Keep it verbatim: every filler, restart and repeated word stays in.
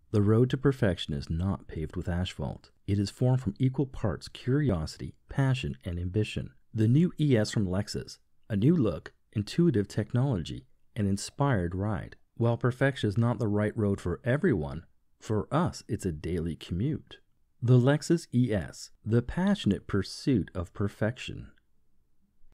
The road to perfection is not paved with asphalt. It is formed from equal parts curiosity, passion, and ambition. The new E S from Lexus, a new look, intuitive technology, an inspired ride. While perfection is not the right road for everyone, for us it's a daily commute. The Lexus E S, the passionate pursuit of perfection.